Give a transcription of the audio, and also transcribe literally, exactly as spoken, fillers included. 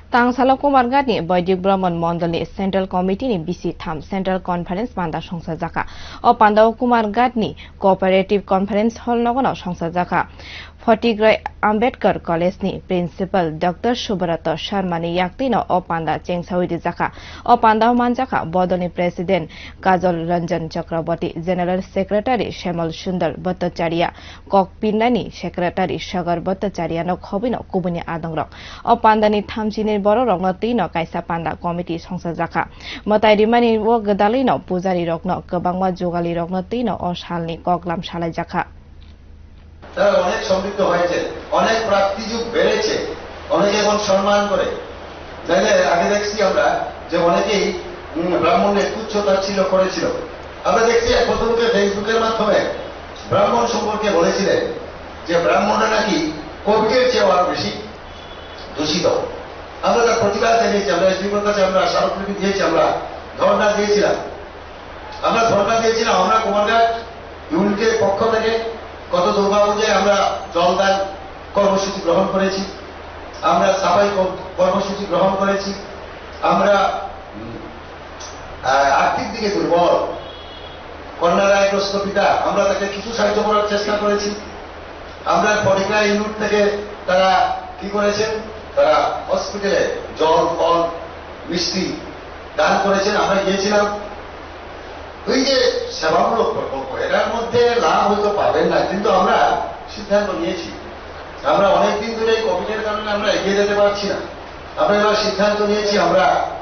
तांसाला कुमारघाटनि वैदिक ब्राह्मण मण्डलनि सेन्ट्रल कमिटिनि बिसि थाम सेन्ट्रल कन्फारेन्स पान्दा संसार जाखा अ पान्दाव कुमारघाटनि कोअपारेटिभ कन्फारेन्स हल नगनाव संसार जाखा फटिग्राय आम्बेडकर कलेजनि प्रिन्सिपल डाक्टर सुब्रत शर्मानि याक्तिन अ पान्दा चेंसाविदि जाखा अ पान्दाव मानजाखा बदलनि president Kajal Ranjan Chakraborty general secretary Shyamal Sundar Bhattacharya ककपिन्नानि सेक्रेटारी सगर भट्टाचार्य न खबिन कुबुनि आदंरक अ पान्दानि थामजिनि बर रंग तीन कायसा पान्दा कमिटि संसार जाखा मताइरिमानि व गदालिन पुजारी रग्न गोबांमा जोगाली रग्न तीन अ सालनि कगलाम सालाय जाखा তারা অনেক সমৃদ্ধ হয়েছে, অনেক প্রাপ্তি যুগ বেড়েছে, অনেকে এখন সম্মান করে। তাইলে আগে দেখছি আমরা যে অনেকেই ব্রাহ্মণের তুচ্ছতাচ্ছিল্য করেছিল। আমরা দেখছি প্রথমকে ফেসবুকের মাধ্যমে ব্রাহ্মণ সম্পর্কে বলেছিলেন যে ব্রাহ্মণরা নাকি কোভিডের চেয়েও আরো বেশি দূষিত। আমরা তার প্রতিবাদ জানিয়েছি, আমরা এসডির কাছে আমরা স্মারকলিপি দিয়েছি, আমরা ধর্ণা দিয়েছিলাম আমরা ধর্ণা দিয়েছিলাম আমরা কুমারঘাট ইউনিটের পক্ষ থেকে গত দুর্গা পূজায় আমরা জলদান কর্মসূচি গ্রহণ করেছি, আমরা সাফাই কর্মসূচি গ্রহণ করেছি, আমরা আর্থিক দিকে দুর্বল কন্যারায়গ্রস্ত পিতা আমরা তাকে কিছু সাহায্য করার চেষ্টা করেছি। আমরা ফটিকরা ইউনিট থেকে তারা কি করেছেন, তারা হসপিটালে জল ফল মিষ্টি দান করেছেন। আমরা গিয়েছিলাম। ওই যে সেবামূলক প্রকল্প এটার মধ্যে লাভ হয়তো পাবেন না, কিন্তু আমরা সিদ্ধান্ত নিয়েছি। আমরা অনেকদিন ধরে এই কোভিডের কারণে আমরা এগিয়ে যেতে পারছি না। আমরা এবার সিদ্ধান্ত নিয়েছি আমরা